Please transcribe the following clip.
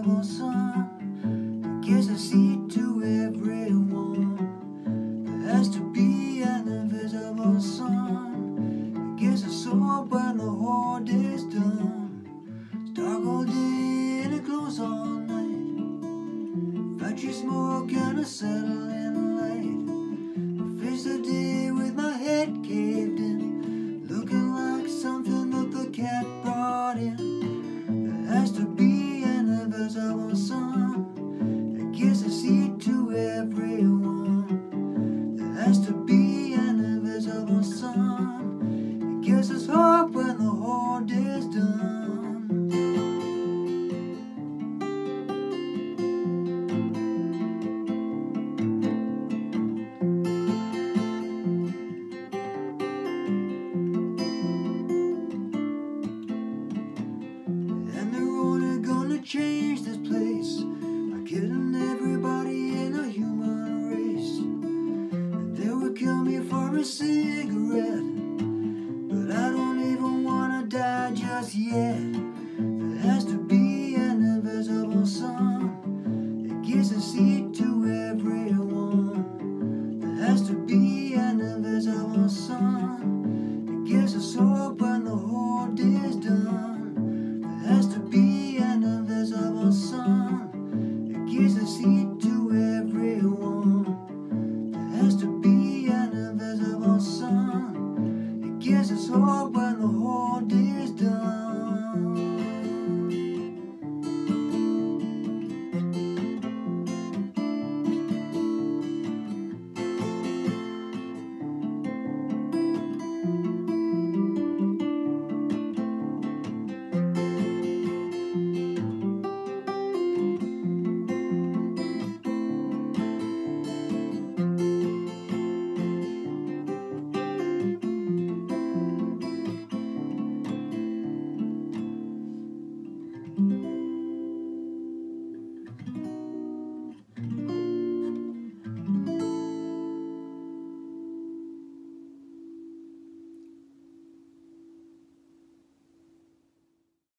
invisible sun gives a seat to everyone. There has to be an invisible sun. It gives a sword when the horde is done. It's dark all day and it glows all night. Factory smoke and a settling light. I face the day with my head caved in, looking like something that the cat brought in. There has to be an invisible sun. It gives a seat to everyone. There has to be an invisible sun. It gives us hope when the horde is done. And they're only gonna change this place by killing everybody in a human race. And they will kill me for a cigarette, but I don't even wanna die just yet.